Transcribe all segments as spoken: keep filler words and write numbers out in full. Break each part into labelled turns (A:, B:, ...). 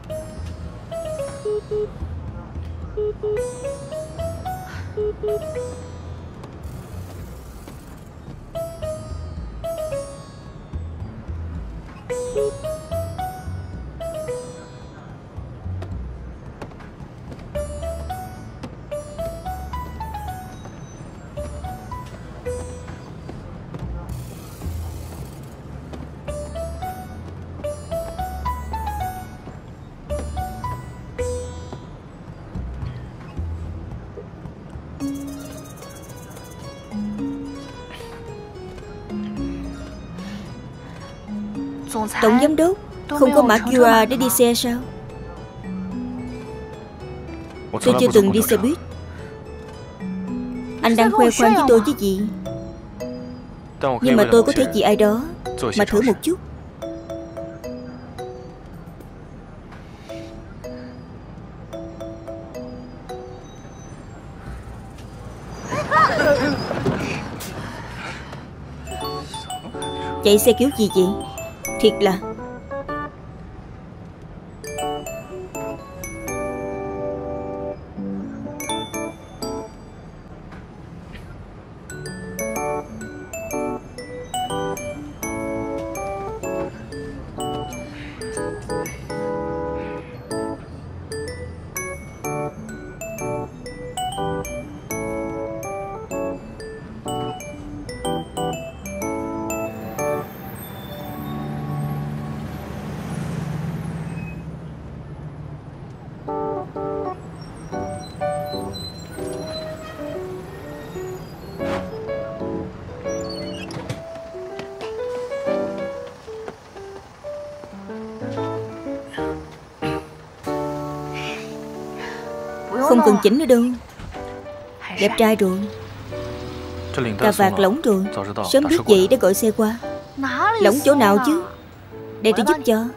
A: Tổng giám đốc không có mã quy rờ để đi xe sao? Tôi chưa từng đi xe buýt. Anh đang khoe khoang với tôi chứ gì? Nhưng mà tôi có thể vì ai đó mà thử một chút. Chạy xe kiểu gì vậy? Thiệt là không cần chỉnh nữa đâu. Đẹp trai rồi. Cà vạt lỏng rồi. Sớm biết vậy để gọi xe qua. Lỏng chỗ nào chứ? Để tôi giúp cho.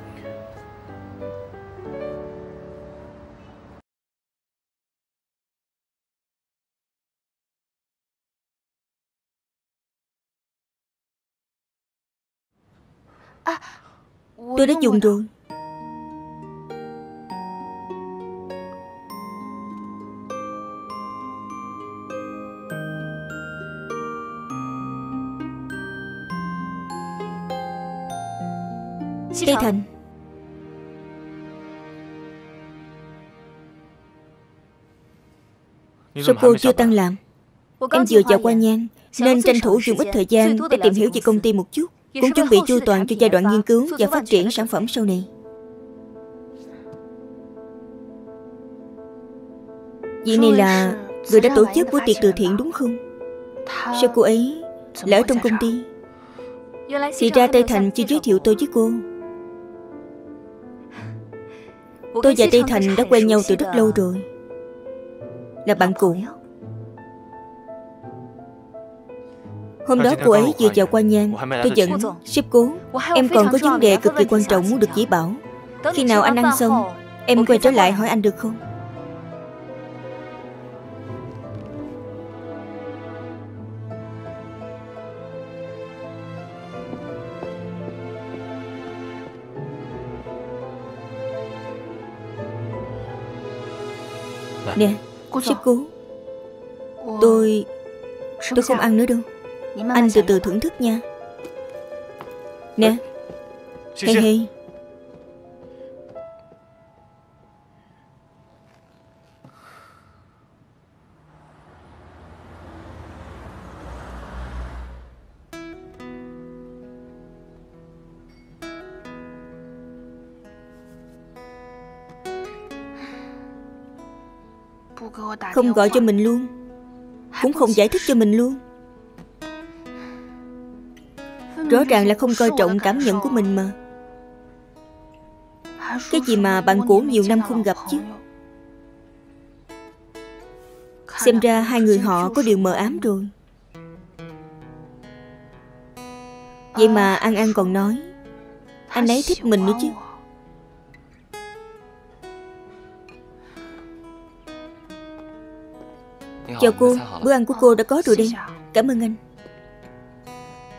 A: Tôi đã dùng rồi. Tây Thành. Sao cô chưa tăng làm? Em vừa dạo qua Nhan nên tranh thủ dùng ít thời gian để tìm hiểu về công ty một chút, cũng chuẩn bị chu toàn cho giai đoạn nghiên cứu và phát triển sản phẩm sau này. Vị này là người đã tổ chức buổi tiệc từ thiện đúng không? Sao cô ấy lại ở trong công ty? Thì ra Tây Thành chưa giới thiệu tôi với cô. Tôi và Tây Thành đã quen nhau từ rất lâu rồi, là bạn cũ. Hôm đó cô ấy vừa vào qua Nhan, tôi giận sếp cố. Em còn có vấn đề cực kỳ quan trọng muốn được chỉ bảo. Khi nào anh ăn xong, em quay trở lại hỏi anh được không? Nè, sếp cố. Tôi... Tôi không ăn nữa đâu. Anh từ từ thưởng thức nha. Nè. Hề hề. Không gọi cho mình luôn, cũng không giải thích cho mình luôn. Rõ ràng là không coi trọng cảm nhận của mình mà. Cái gì mà bạn cũ nhiều năm không gặp chứ. Xem ra hai người họ có điều mờ ám rồi. Vậy mà An An còn nói anh ấy thích mình nữa chứ. Chào cô, bữa ăn của cô đã có rồi đây. Cảm ơn anh.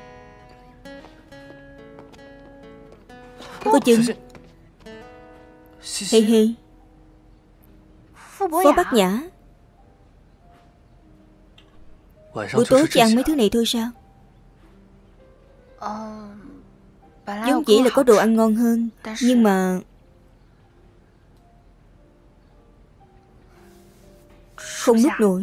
A: Cô Trừng, Hi Hi, Phó Bát Nhã, buổi tối chỉ ăn mấy thứ này thôi sao? Vốn dĩ là có đồ ăn ngon hơn, nhưng mà không nuốt nổi.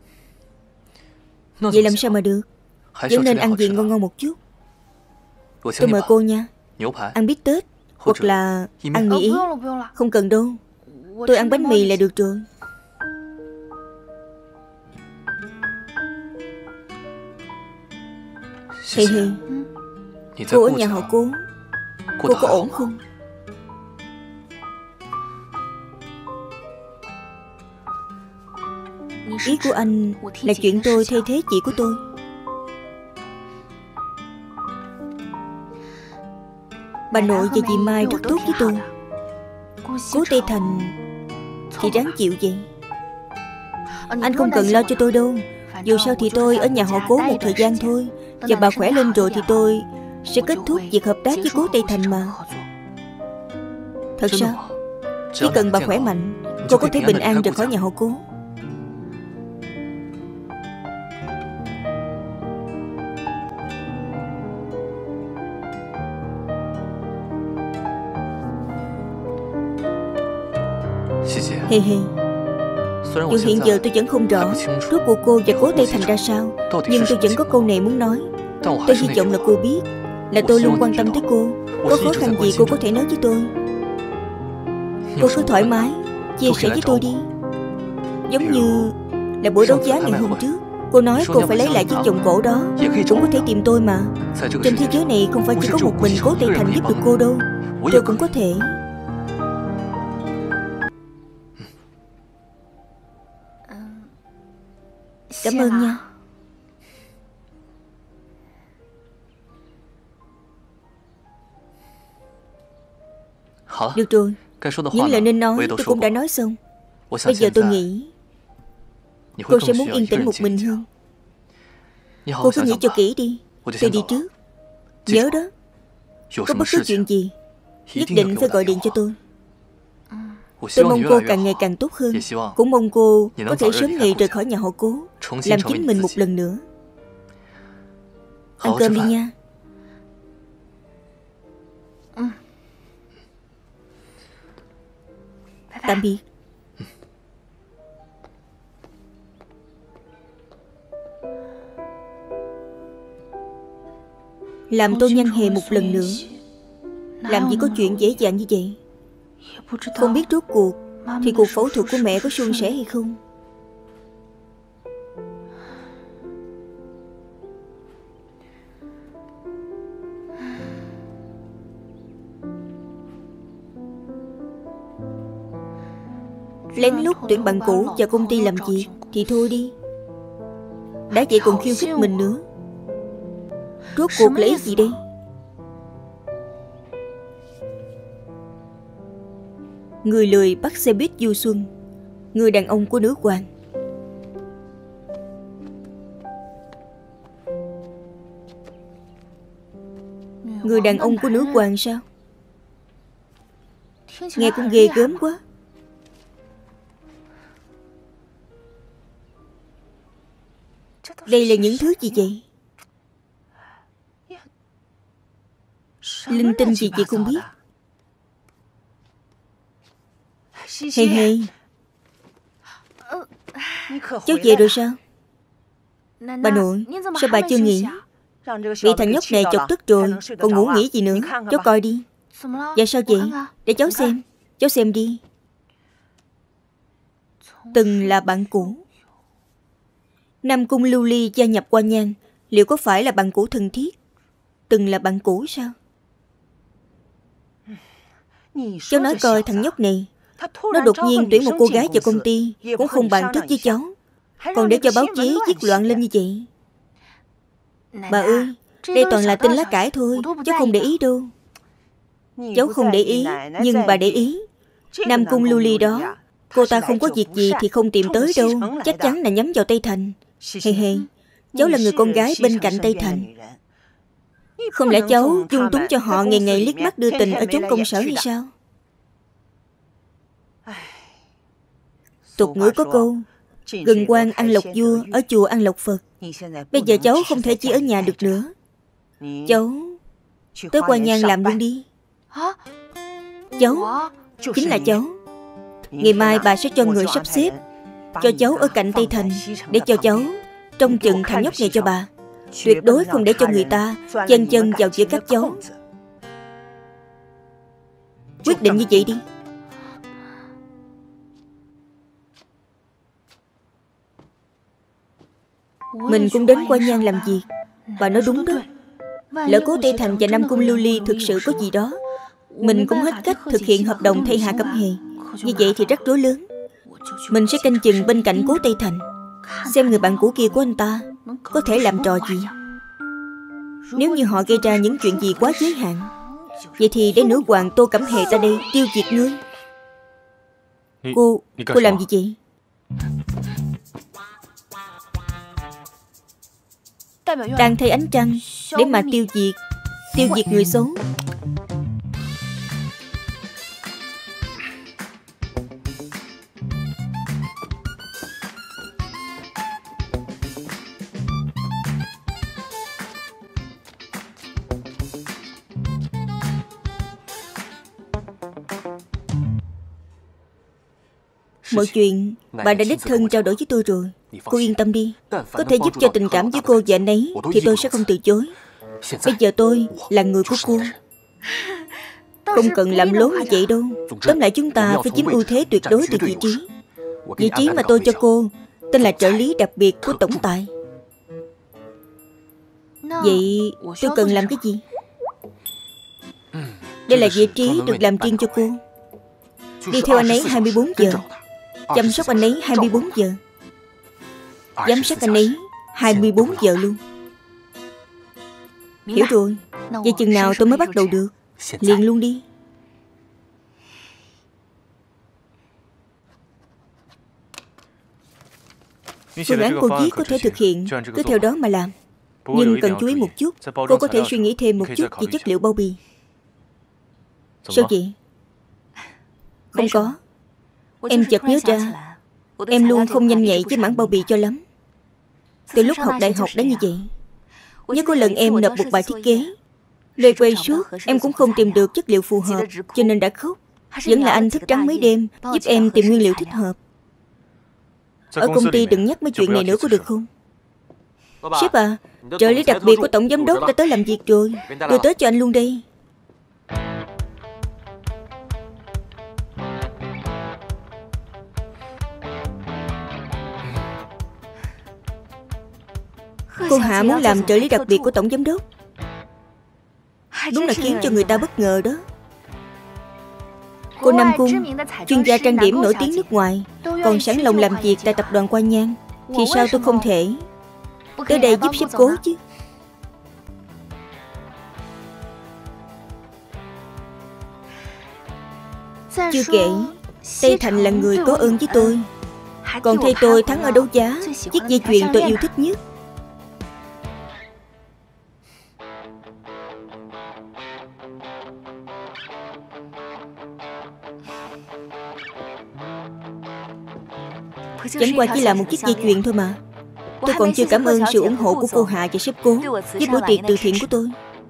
A: Vậy làm sao mà được? Vẫn nên ăn gì ngon ngon một chút. Tôi mời cô nha. Ăn bít tết hoặc là ăn mì Ý. Không cần đâu, tôi ăn bánh mì là được rồi. Hi Hi, cô ở nhà họ Cố, cô có ổn không? Ý của anh là chuyện tôi thay thế chị của tôi. Bà nội và dì Mai rất tốt với tôi. Cố Tây Thành thì ráng chịu vậy. Anh không cần lo cho tôi đâu. Dù sao thì tôi ở nhà họ Cố một thời gian thôi. Và bà khỏe lên rồi thì tôi sẽ kết thúc việc hợp tác với Cố Tây Thành mà. Thật sao? Chỉ cần bà khỏe mạnh, cô có thể bình an rời khỏi nhà họ Cố. Hi Hi, dù hiện giờ tôi vẫn không rõ rốt cuộc cô và Cố Tây Thành ra sao, nhưng tôi vẫn có câu này muốn nói. Tôi hy vọng là cô biết là tôi luôn quan tâm tới cô. Có khó khăn gì cô có thể nói với tôi. Cô cứ thoải mái chia sẻ với tôi đi. Giống như là buổi đấu giá ngày hôm trước, cô nói cô phải lấy lại chiếc vòng cổ đó, cũng có thể tìm tôi mà. Trên thế giới này không phải chỉ có một mình Cố Tây Thành giúp được cô đâu. Tôi cũng có thể. Cảm ơn nha. Được rồi, những lời nên nói tôi cũng đã nói xong. Bây giờ tôi nghĩ cô sẽ muốn yên tĩnh một mình hơn. Cô cứ nghĩ cho kỹ đi. Tôi đi trước. Nhớ đó, có bất cứ chuyện gì nhất định phải gọi điện cho tôi. Tôi mong cô càng ngày càng tốt hơn. Cũng mong cô có thể sớm ngày rời khỏi nhà họ Cố, làm chính mình một lần nữa. Ăn cơm đi nha. Tạm biệt. Làm tôi nhanh hề một lần nữa. Làm gì có chuyện dễ dàng như vậy. Không biết rốt cuộc thì cuộc phẫu thuật của mẹ có suôn sẻ hay không. Lén lút tuyển bạn cũ vào công ty làm việc thì thôi đi. Đã vậy còn khiêu khích mình nữa. Rốt cuộc là ý gì đây? Người lười bắt xe buýt du xuân. Người đàn ông của nữ hoàng. Người đàn ông của nữ hoàng sao? Nghe cũng ghê gớm quá. Đây là những thứ gì vậy? Linh tinh gì chị không biết. Hi Hi, cháu về rồi sao? Bà nội, sao bà chưa nghỉ? Bị thằng nhóc này chọc tức rồi, còn ngủ nghỉ gì nữa. Cháu coi đi. Dạ sao vậy? Để cháu xem. Cháu xem đi. Từng là bạn cũ. Nam Cung Lưu Ly gia nhập Hoa Nhan, liệu có phải là bạn cũ thân thiết? Từng là bạn cũ sao? Cháu nói coi thằng nhóc này, nó đột nhiên tuyển một cô gái vào công ty, cũng không bàn trước với cháu, còn để cho báo chí viết loạn lên như vậy. Bà ơi, đây toàn là tin lá cải thôi, cháu không để ý đâu. Cháu không để ý, nhưng bà để ý. Nam Cung Lưu Ly đó, cô ta không có việc gì thì không tìm tới đâu, chắc chắn là nhắm vào Tây Thành. Hề hề, cháu là người con gái bên cạnh Tây Thành. Không lẽ cháu dung túng cho họ ngày ngày liếc mắt đưa tình ở chốn công sở hay sao? Tục ngữ có câu gần quan ăn lộc vua, ở chùa ăn lộc Phật. Bây giờ cháu không thể chỉ ở nhà được nữa. Cháu tới Hoa Nhang làm luôn đi. Cháu, chính là cháu. Ngày mai bà sẽ cho người sắp xếp cho cháu ở cạnh Tây Thành, để cho cháu trông chừng thằng nhóc này cho bà. Tuyệt đối không để cho người ta chen chân vào giữa các cháu. Quyết định như vậy đi. Mình cũng đến Hoa Nhang làm việc. Bà nói đúng đó. Lỡ Cố Tây Thành và Nam Cung Lưu Ly thực sự có gì đó, mình cũng hết cách thực hiện hợp đồng thay Hạ Cẩm Hề. Như vậy thì rắc rối lớn. Mình sẽ canh chừng bên cạnh Cố Tây Thành, xem người bạn cũ kia của anh ta có thể làm trò gì. Nếu như họ gây ra những chuyện gì quá giới hạn, vậy thì để nữ hoàng Tô Cẩm Hề ta đây tiêu diệt ngươi. Cô, cô làm gì vậy? Đang thay ánh trăng để mà tiêu diệt Tiêu diệt người xấu. Mọi chuyện bà đã đích thân trao đổi với tôi rồi. Cô yên tâm đi. Có thể giúp cho tình cảm với cô và anh ấy thì tôi sẽ không từ chối. Bây giờ tôi là người của cô. Không cần làm lố như vậy đâu. Tóm lại chúng ta phải chiếm ưu thế tuyệt đối từ vị trí. Vị trí mà tôi cho cô tên là trợ lý đặc biệt của tổng tài. Vậy tôi cần làm cái gì? Đây là vị trí được làm riêng cho cô. Đi theo anh ấy hai mươi bốn giờ, chăm sóc anh ấy hai mươi bốn giờ, giám sát anh ấy hai mươi bốn giờ luôn. Hiểu rồi. Vậy chừng nào tôi mới bắt đầu được? Liền luôn đi. Phương án cô viết có thể thực hiện, cứ theo đó mà làm. Nhưng cần chú ý một chút. Cô có thể suy nghĩ thêm một chút về chất liệu bao bì. Sao vậy? Không có. Em chợt nhớ ra, em luôn không nhanh nhạy với mảng bao bì cho lắm. Từ lúc học đại học đã như vậy. Nhớ có lần em nộp một bài thiết kế, loay quay suốt em cũng không tìm được chất liệu phù hợp, cho nên đã khóc. Vẫn là anh thức trắng mấy đêm giúp em tìm nguyên liệu thích hợp. Ở công ty đừng nhắc mấy chuyện này nữa có được không? Sếp à, trợ lý đặc biệt của tổng giám đốc đã tới làm việc rồi. Đưa tới cho anh luôn đây. Cô Hạ muốn làm trợ lý đặc biệt của tổng giám đốc. Đúng là khiến cho người ta bất ngờ đó. Cô Nam Cung, chuyên gia trang điểm nổi tiếng nước ngoài, còn sẵn lòng làm việc tại tập đoàn Hoa Nhang, thì sao tôi không thể tới đây giúp sếp Cố chứ? Chưa kể, Tây Thành là người có ơn với tôi, còn thay tôi thắng ở đấu giá chiếc dây chuyền tôi yêu thích nhất. Chẳng qua chỉ là một chiếc dây chuyền thôi mà. Tôi còn chưa cảm ơn sự ủng hộ của cô Hạ và sếp Cố với buổi tiệc từ thiện của tôi.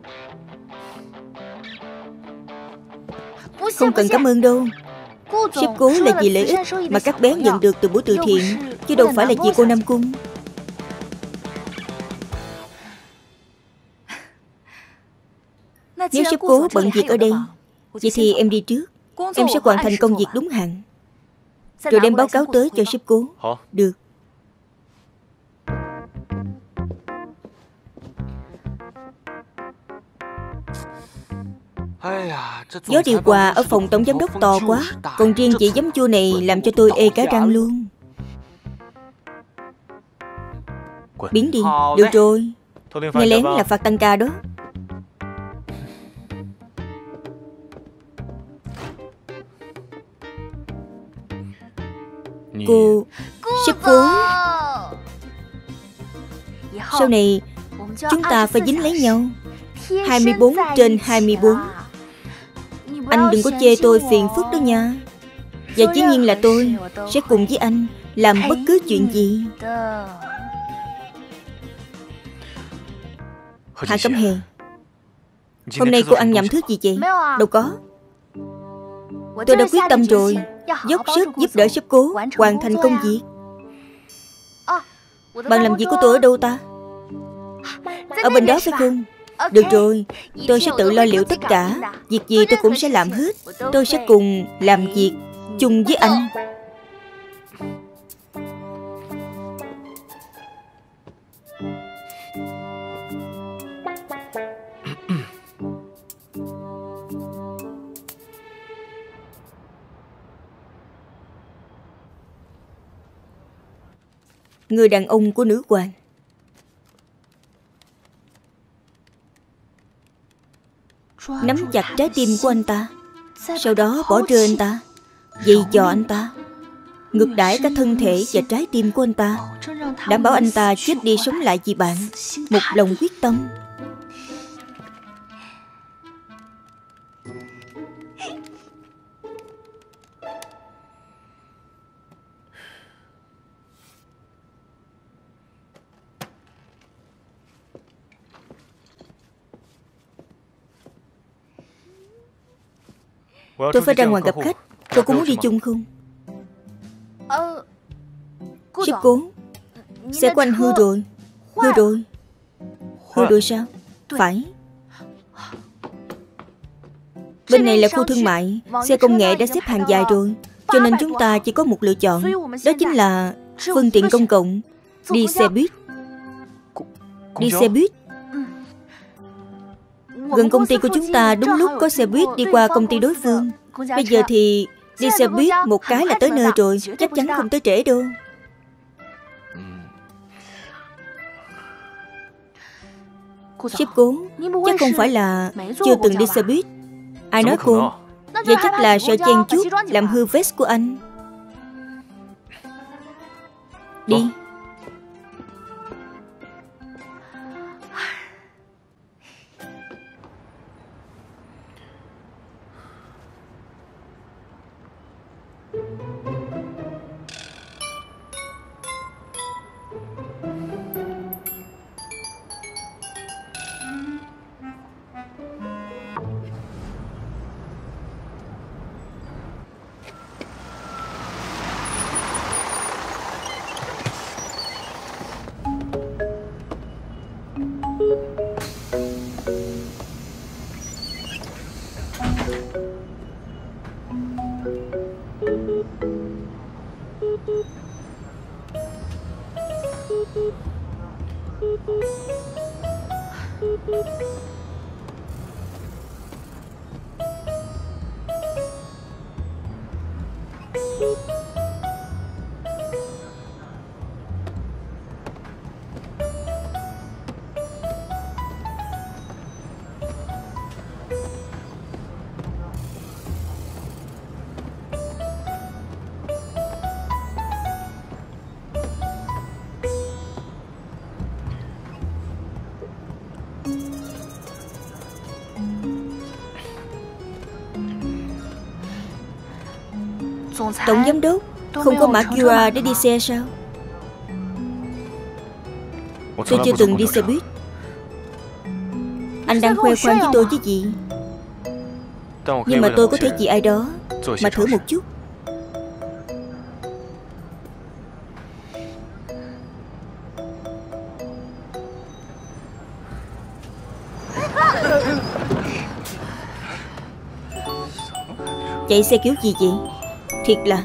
A: Không cần cảm ơn đâu. Sếp Cố là vì lợi ích mà các bé nhận được từ buổi từ thiện, chứ đâu phải là vì cô Nam Cung. Nếu sếp Cố bận việc ở đây, vậy thì em đi trước. Em sẽ hoàn thành công việc đúng hạn, rồi đem báo cáo tới cho sếp Cố. Được. Gió điều hòa ở phòng tổng giám đốc to quá, còn riêng chị giấm chua này làm cho tôi ê cá răng luôn. Biến đi. Được rồi. Nghe lén là phạt tăng ca đó. Cô... sếp Cố, sau này chúng ta phải dính lấy nhau. Hai mươi bốn trên hai mươi bốn. Anh đừng có chê tôi phiền phức đó nha. Và dĩ nhiên là tôi sẽ cùng với anh làm bất cứ chuyện gì. Hạ Cẩm Hề, hôm nay cô ăn nhầm thứ gì vậy? Đâu có. Tôi đã quyết tâm rồi, dốc sức giúp đỡ sếp Cố hoàn thành công việc. Bạn làm việc của tôi ở đâu ta? Ở bên đó phải không? Được rồi, tôi sẽ tự lo liệu tất cả. Việc gì tôi cũng sẽ làm hết. Tôi sẽ cùng làm việc chung với anh. Người đàn ông của nữ hoàng. Nắm chặt trái tim của anh ta, sau đó bỏ rơi anh ta, dày dò anh ta, ngược đãi cả thân thể và trái tim của anh ta, đảm bảo anh ta chết đi sống lại vì bạn. Một lòng quyết tâm. Tôi phải ra ngoài gặp khách. Cô có muốn đi chung không? Sếp Cố, xe của anh hư rồi. Hư rồi. Hư rồi sao? Phải. Bên này là khu thương mại, xe công nghệ đã xếp hàng dài rồi, cho nên chúng ta chỉ có một lựa chọn. Đó chính là phương tiện công cộng. Đi xe buýt. Đi xe buýt. Gần công ty của chúng ta đúng lúc có xe buýt đi qua công ty đối phương. Bây giờ thì đi xe buýt một cái là tới nơi rồi, chắc chắn không tới trễ đâu. Sếp Cố, chắc không phải là chưa từng đi xe buýt. Ai nói cô? Vậy chắc là sợ chen chúc làm hư vest của anh. Đi. Tổng giám đốc không có mã quy rờ để đi xe sao? Tôi chưa từng đi xe buýt. Anh đang khoe khoang với tôi chứ gì? Nhưng mà tôi có thể vì ai đó mà thử một chút. Chạy xe kiểu gì vậy? Thiệt là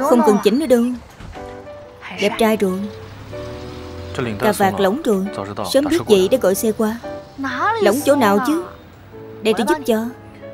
A: Không cần chỉnh nữa đâu. Đẹp trai rồi. Cà vạt lỏng rồi. Sớm biết vậy để gọi xe qua. Lỏng chỗ nào chứ? Để tôi giúp cho.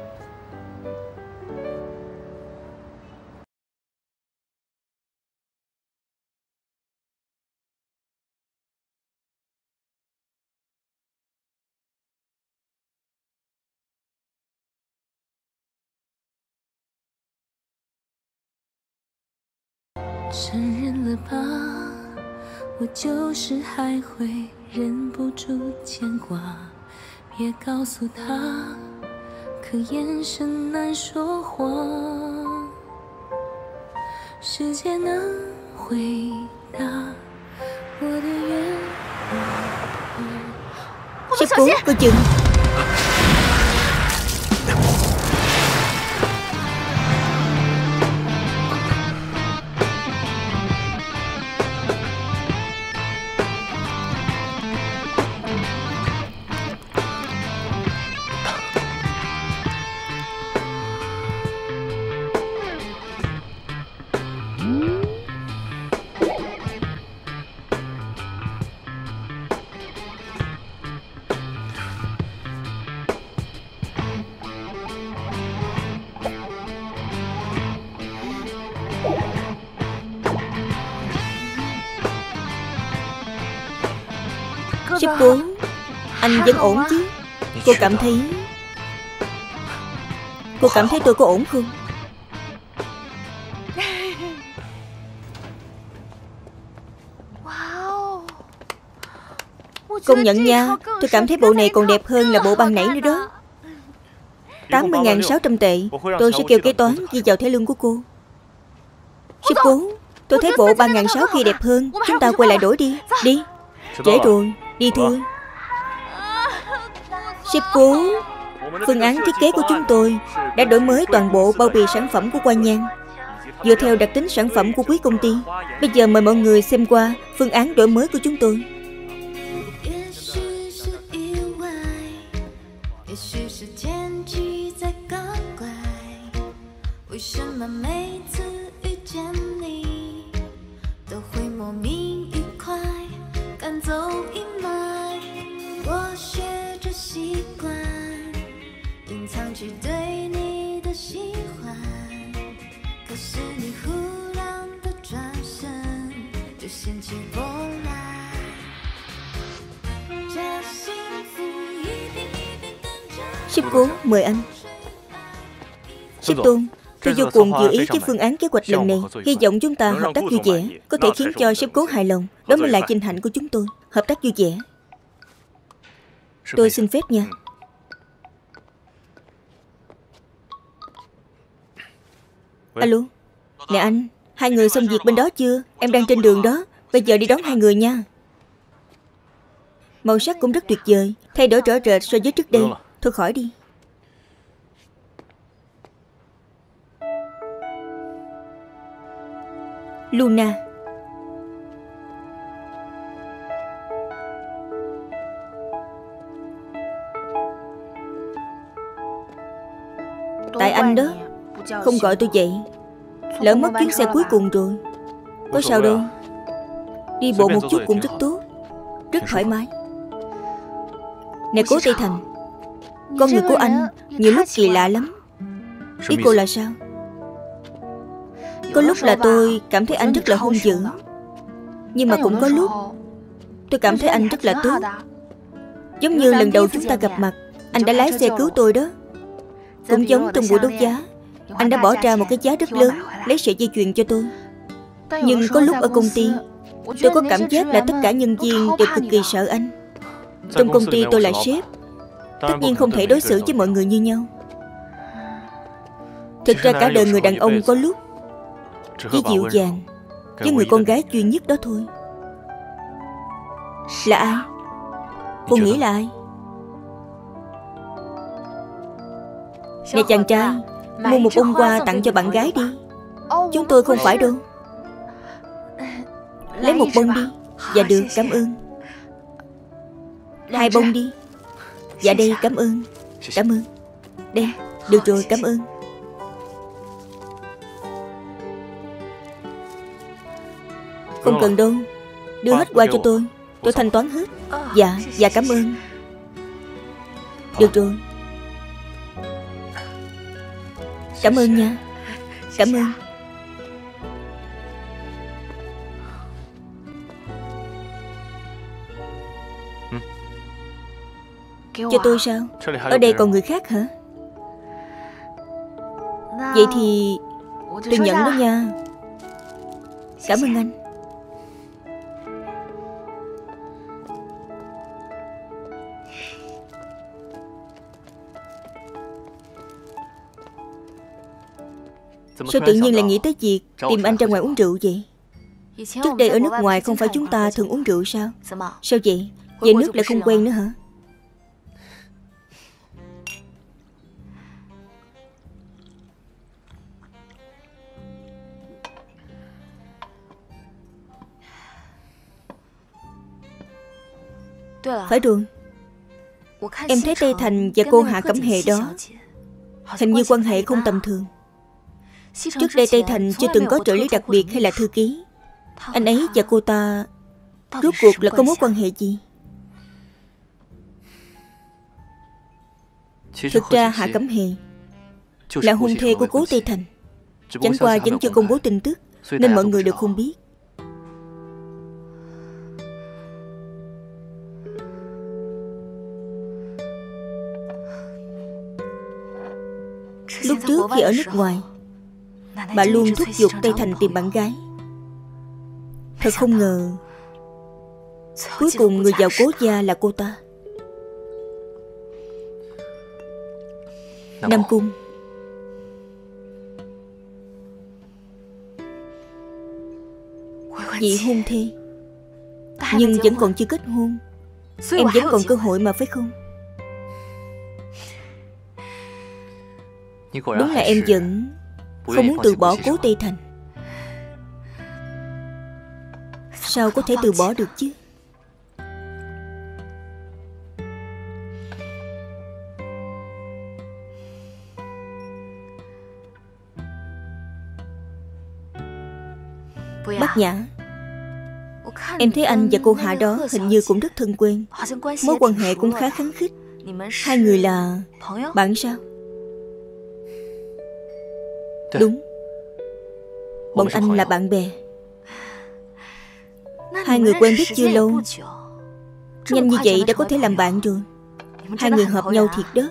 A: Sếp cố, coi chừng. Sếp cố, anh vẫn ổn chứ? Cô cảm thấy Cô cảm thấy tôi có ổn không? Công nhận nha. Tôi cảm thấy bộ này còn đẹp hơn là bộ ban nãy nữa đó. Tám mươi nghìn sáu trăm tệ. Tôi sẽ kêu kế toán ghi vào thẻ lương của cô. Sếp cố, tôi thấy bộ ba nghìn sáu kia đẹp hơn. Chúng ta quay lại đổi đi. Đi. Trễ rồi. Đi thôi. Sếp cố, phương án thiết kế của chúng tôi đã đổi mới toàn bộ bao bì sản phẩm của Hoa Nhan, dựa theo đặc tính sản phẩm của quý công ty. Bây giờ mời mọi người xem qua phương án đổi mới của chúng tôi. Sếp cố, mời anh. Sếp Tôn, tôi vô cùng dự ý với phương án kế hoạch lần này. Hy vọng chúng ta hợp tác vui vẻ, có thể khiến cho sếp cố hài lòng. Đó mới là vinh hạnh của chúng tôi. Hợp tác vui vẻ. Tôi xin phép nha. Alo. Nè anh, hai người xong việc bên đó chưa? Em đang trên đường đó. Bây giờ đi đón hai người nha. Màu sắc cũng rất tuyệt vời, thay đổi rõ rệt so với trước đây. Thôi khỏi đi. Luna. Tại anh đó, không gọi tôi dậy. Lỡ mất chuyến xe cuối cùng rồi. Có sao đâu. Đi bộ một chút cũng rất tốt, rất thoải mái. Nè Cố Tây Thành, con người của anh nhiều lúc kỳ lạ lắm. Ý cô là sao? Có lúc là tôi cảm thấy anh rất là hung dữ, nhưng mà cũng có lúc tôi cảm thấy anh rất là tốt. Giống như lần đầu chúng ta gặp mặt, anh đã lái xe cứu tôi đó. Cũng giống trong buổi đấu giá, anh đã bỏ ra một cái giá rất lớn lấy sợi dây chuyền cho tôi. Nhưng có lúc ở công ty, tôi có cảm giác là tất cả nhân viên đều cực kỳ sợ anh. Trong công ty tôi là sếp, tất nhiên không thể đối xử với mọi người như nhau. Thực ra cả đời người đàn ông có lúc chỉ dịu dàng với người con gái duy nhất đó thôi. Là ai? Cô nghĩ là ai? Nè chàng trai, mua một bông hoa tặng cho bạn gái đi. Chúng tôi không phải đâu. Lấy một bông đi. Dạ được, cảm ơn. Hai bông đi. Dạ đây, cảm ơn. Cảm ơn. Đây, được rồi, cảm ơn. Không cần đâu. Đưa hết qua cho tôi. Tôi thanh toán hết. Dạ, dạ cảm ơn. Được rồi. Cảm ơn nha. Cảm ơn. Cho tôi sao? Ở đây còn người khác hả? Vậy thì tôi nhận đó nha. Cảm ơn anh. Sao tự nhiên lại nghĩ tới việc tìm anh ra ngoài uống rượu vậy? Trước đây ở nước ngoài không phải chúng ta thường uống rượu sao? Sao vậy? Về nước lại không quen nữa hả? Phải rồi. Em thấy Tây Thành và cô Hạ Cẩm Hề đó hình như quan hệ không tầm thường. Trước đây Tây Thành chưa từng có trợ lý đặc biệt hay là thư ký. Anh ấy và cô ta rốt cuộc là có mối quan hệ gì? Thực ra Hạ Cẩm Hề là hôn thê của cố Tây Thành. Chẳng qua vẫn chưa công bố tin tức nên mọi người đều không biết. Lúc trước khi ở nước ngoài, bà luôn thúc giục Tây Thành tìm bạn gái. Thật không ngờ cuối cùng người vào cố gia là cô ta. Nam Cung, vị hôn thê nhưng vẫn còn chưa kết hôn. Em vẫn còn cơ hội mà phải không? Đúng là em vẫn không muốn từ bỏ cố Tây Thành. Sao có thể từ bỏ được chứ? Bác Nhã, em thấy anh và cô Hạ đó hình như cũng rất thân quen. Mối quan hệ cũng khá khăng khít. Hai người là bạn sao? Đúng, bọn anh là bạn bè. Hai người quen biết chưa lâu, nhanh như vậy đã có thể làm bạn rồi. Hai người hợp nhau thiệt đó.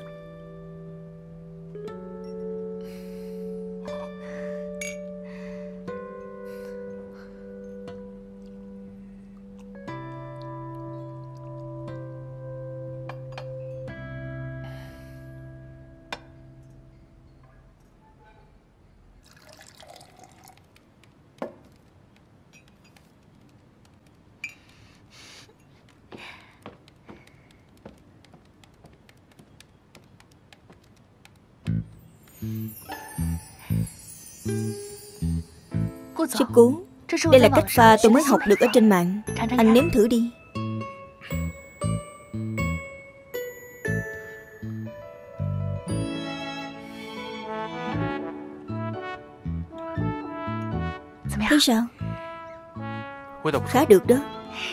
A: Sư Cố, đây là cách pha tôi mới học được ở trên mạng. Anh nếm thử đi. Thấy sao? Khá được đó.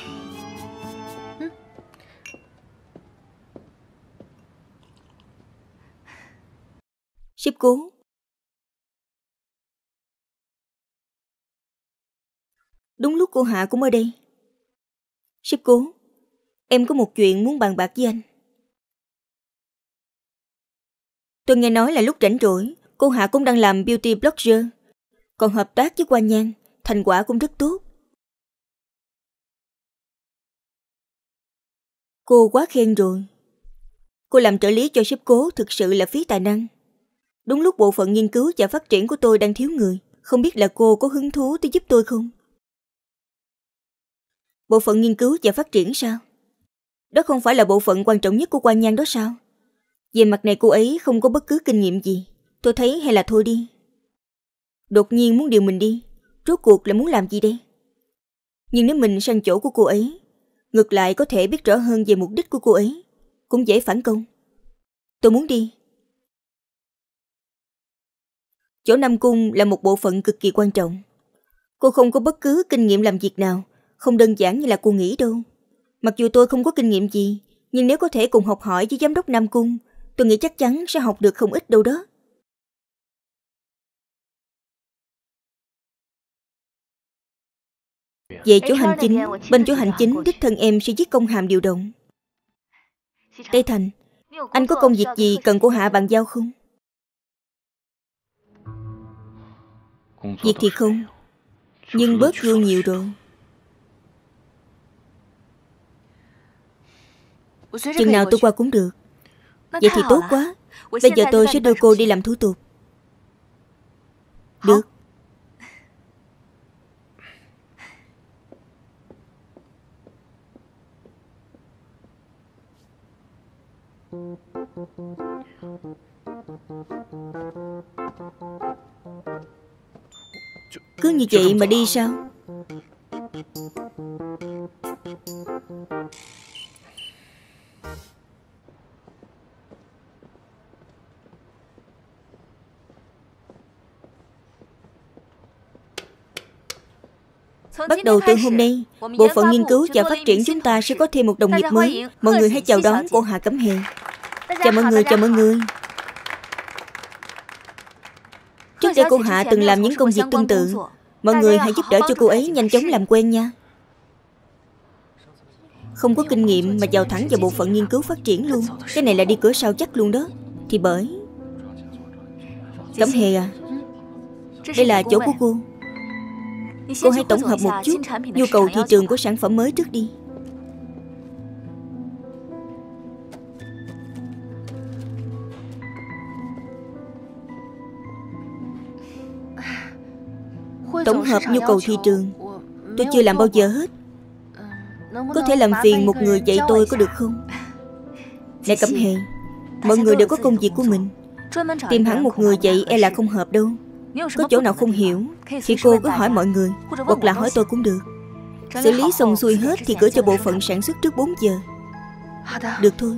A: Sư Cố, đúng lúc cô Hạ cũng ở đây. Sư Cố, em có một chuyện muốn bàn bạc với anh. Tôi nghe nói là lúc rảnh rỗi cô Hạ cũng đang làm beauty blogger, còn hợp tác với Hoa Nhan, thành quả cũng rất tốt. Cô quá khen rồi. Cô làm trợ lý cho sếp Cố thực sự là phí tài năng. Đúng lúc bộ phận nghiên cứu và phát triển của tôi đang thiếu người, không biết là cô có hứng thú tới giúp tôi không? Bộ phận nghiên cứu và phát triển sao? Đó không phải là bộ phận quan trọng nhất của Hoa Nhan đó sao? Về mặt này cô ấy không có bất cứ kinh nghiệm gì. Tôi thấy hay là thôi đi. Đột nhiên muốn điều mình đi, rốt cuộc là muốn làm gì đây? Nhưng nếu mình sang chỗ của cô ấy, ngược lại có thể biết rõ hơn về mục đích của cô ấy, cũng dễ phản công. Tôi muốn đi. Chỗ Nam Cung là một bộ phận cực kỳ quan trọng. Cô không có bất cứ kinh nghiệm làm việc nào. Không đơn giản như là cô nghĩ đâu. Mặc dù tôi không có kinh nghiệm gì, nhưng nếu có thể cùng học hỏi với giám đốc Nam Cung, tôi nghĩ chắc chắn sẽ học được không ít đâu đó. Về chỗ hành chính, bên chỗ hành chính đích thân em sẽ viết công hàm điều động. Tây Thành, anh có công việc gì cần cô Hạ bàn giao không? Việc thì không, nhưng bớt vô nhiều rồi. Chừng nào tôi qua cũng được. Vậy thì tốt quá. Bây giờ tôi sẽ đưa cô đi làm thủ tục. Được. Cứ như vậy mà đi sao? Bắt đầu từ hôm nay, bộ phận nghiên cứu và phát triển chúng ta sẽ có thêm một đồng nghiệp mới. Mọi người hãy chào đón cô Hạ Cẩm Hề. Chào mọi người, chào mọi người. Trước đây cô Hạ từng làm những công việc tương tự. Mọi người hãy giúp đỡ cho cô ấy nhanh chóng làm quen nha. Không có kinh nghiệm mà vào thẳng vào bộ phận nghiên cứu phát triển luôn. Cái này là đi cửa sau chắc luôn đó. Thì bởi Cẩm Hề à, đây là chỗ của cô. Cô hãy tổng hợp một chút nhu cầu thị trường của sản phẩm mới trước đi. Tổng hợp nhu cầu thị trường tôi chưa làm bao giờ hết. Có thể làm phiền một người dạy tôi có được không? Này Cẩm Hề, mọi người đều có công việc của mình. Tìm hẳn một người dạy e là không hợp đâu. Có chỗ nào không hiểu thì cô cứ hỏi mọi người, hoặc là hỏi tôi cũng được. Xử lý xong xuôi hết thì gửi cho bộ phận sản xuất trước bốn giờ. Được thôi.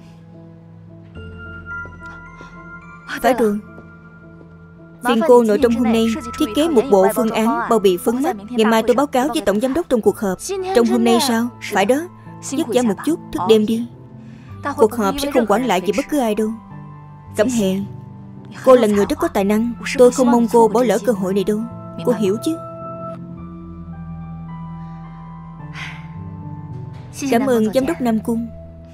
A: Phải rồi. Phiền cô nội trong hôm nay thiết kế một bộ phương án bao bì phấn mắt. Ngày mai tôi báo cáo với tổng giám đốc trong cuộc họp. Trong hôm nay sao? Phải đó. Vất vả một chút, thức đêm đi. Cuộc họp sẽ không quản lại về bất cứ ai đâu. Cẩm Hề, cô là người rất có tài năng. Tôi không mong cô bỏ lỡ cơ hội này đâu. Cô hiểu chứ? Cảm ơn giám đốc Nam Cung.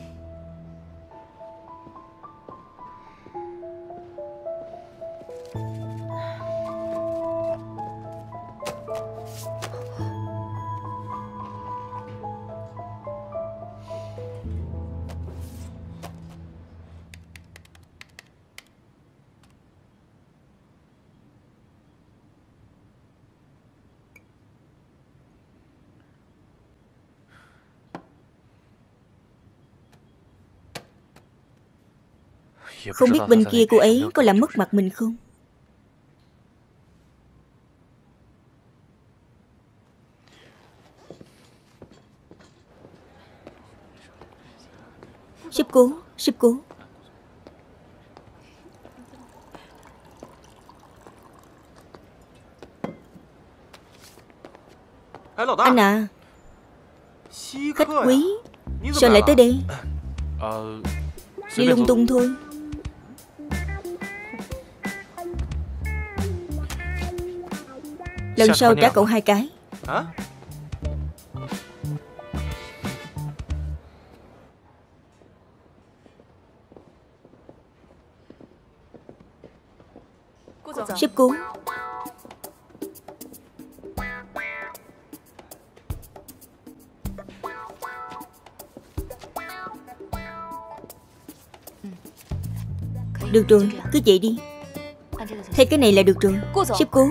A: Không biết bên kia cô ấy có làm mất mặt mình không? Sếp cố, sếp cố. Anh à, khách quý, sao lại tới đây? Đi lung tung thôi. Lần sau trả cậu hai cái. Sếp Cú. Được rồi, cứ vậy đi. Thay cái này là được rồi. Sếp Cú,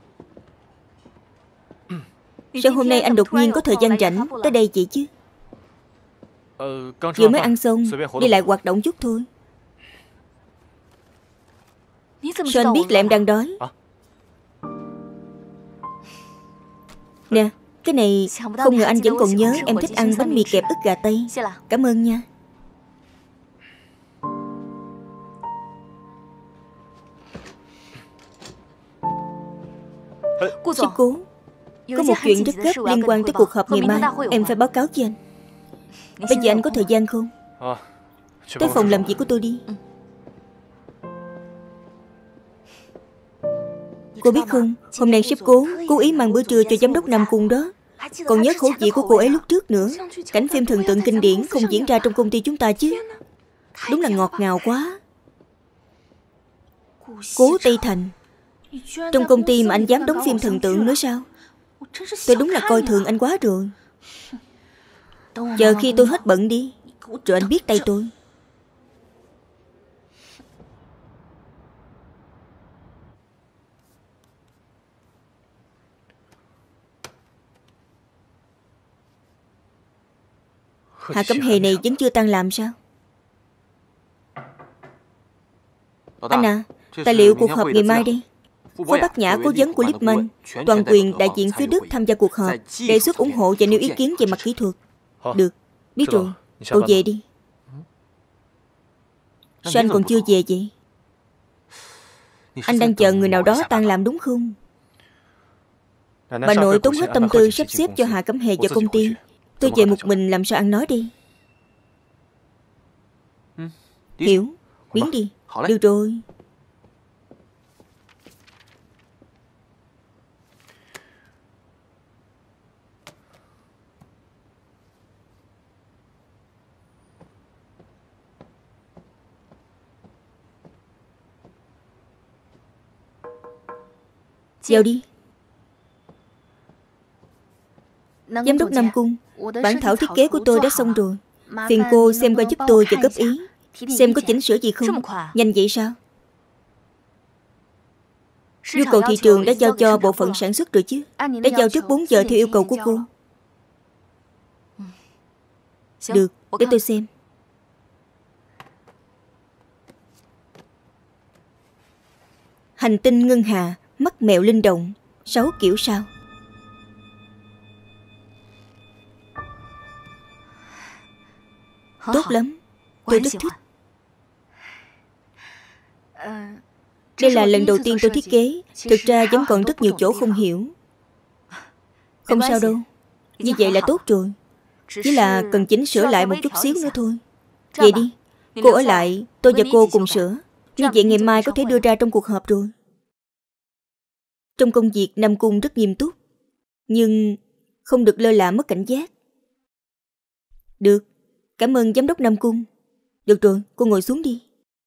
A: sao hôm nay anh đột nhiên có thời gian rảnh tới đây vậy chứ? Vừa mới ăn xong, đi lại hoạt động chút thôi. Sao anh biết là em đang đói? Nè, cái này không ngờ anh vẫn còn nhớ em thích ăn bánh mì kẹp ức gà Tây. Cảm ơn nha. Sếp Cú, Có một chuyện rất gấp liên quan tới cuộc họp ngày mai. Em phải báo cáo với anh. Bây giờ anh có thời gian không? Tới phòng làm việc của tôi đi. Cô biết không, hôm nay sếp Cố cố ý mang bữa trưa cho giám đốc Nam Cung đó. Còn nhớ khẩu vị của cô ấy lúc trước nữa. Cảnh phim thần tượng kinh điển không diễn ra trong công ty chúng ta chứ. Đúng là ngọt ngào quá. Cố Tây Thành. Trong công ty mà anh dám đóng phim thần tượng nữa sao? Tôi đúng là coi thường anh quá rồi. Chờ khi tôi hết bận đi, rồi anh biết tay tôi. Hạ Cẩm Hề này vẫn chưa tan làm sao? Anh à, tài liệu cuộc họp ngày mai đi. Phó Bát Nhã cố vấn của Lippmann, toàn quyền đại diện phía Đức tham gia cuộc họp, đề xuất ủng hộ và nêu ý kiến về mặt kỹ thuật. Được, biết rồi, cậu về đi. Sao anh còn chưa về vậy? Anh đang chờ người nào đó tan làm đúng không? Bà nội tốn hết tâm tư sắp xếp cho Hạ Cẩm Hề vào công ty. Tôi về một mình làm sao ăn nói đi. Hiểu, biến đi. Được rồi. Vào đi. Giám đốc Nam Cung, bản thảo thiết kế của tôi đã xong rồi. Phiền cô xem qua giúp tôi và góp ý. Xem có chỉnh sửa gì không. Nhanh vậy sao? Nhu cầu thị trường đã giao cho bộ phận sản xuất rồi chứ? Đã giao trước bốn giờ theo yêu cầu của cô. Được, để tôi xem. Hành tinh ngân hà, mắt mèo linh động, sáu kiểu sao? Tốt lắm, tôi rất thích. Đây là lần đầu tiên tôi thiết kế. Thực ra vẫn còn rất nhiều chỗ không hiểu. Không sao đâu, như vậy là tốt rồi. Chỉ là cần chỉnh sửa lại một chút xíu nữa thôi. Vậy đi, cô ở lại, tôi và cô cùng sửa. Như vậy ngày mai có thể đưa ra trong cuộc họp rồi. Trong công việc Nam Cung rất nghiêm túc, nhưng không được lơ là mất cảnh giác. Được, cảm ơn giám đốc Nam Cung. Được rồi, cô ngồi xuống đi.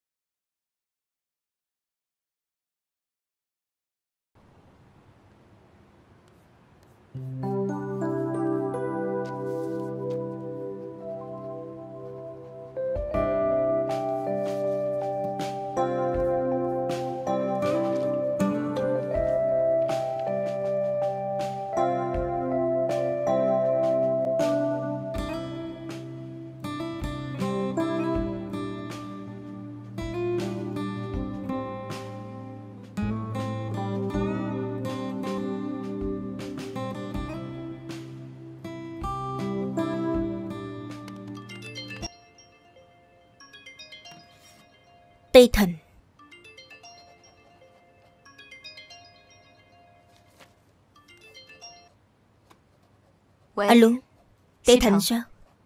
A: Tây Thành. Alo, Tây Thành sao?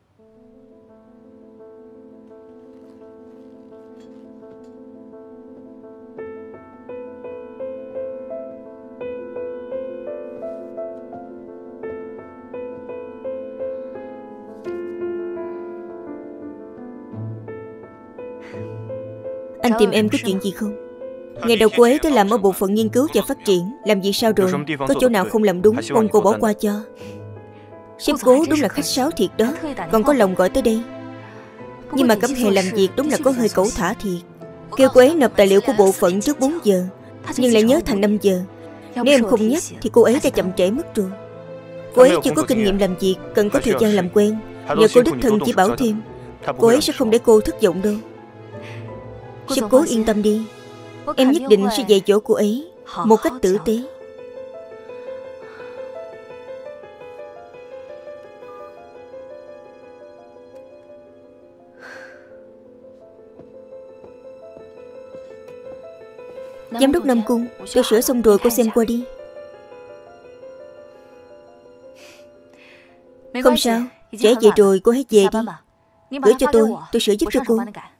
A: Anh tìm em có chuyện gì không? Ngày đầu cô ấy tới làm ở bộ phận nghiên cứu và phát triển. Làm gì sao rồi? Có chỗ nào không làm đúng, mong cô bỏ qua cho. Sếp Cố đúng là khách sáo thiệt đó. Còn có lòng gọi tới đây. Nhưng mà Cẩm Hề làm việc đúng là có hơi cẩu thả thiệt. Kêu cô ấy nộp tài liệu của bộ phận trước bốn giờ, nhưng lại nhớ thành năm giờ. Nếu em không nhắc thì cô ấy đã chậm trễ mất rồi. Cô ấy chưa có kinh nghiệm làm việc, cần có thời gian làm quen. Nhờ cô đích thân chỉ bảo thêm, cô ấy sẽ không để cô thất vọng đâu. Sếp Cố yên tâm đi, em nhất định sẽ dạy dỗ cô ấy một cách tử tế. Giám đốc Nam Cung, tôi sửa xong rồi, cô xem qua đi. Không sao, trẻ về rồi cô hãy về đi. Gửi cho tôi, tôi sửa giúp cho cô.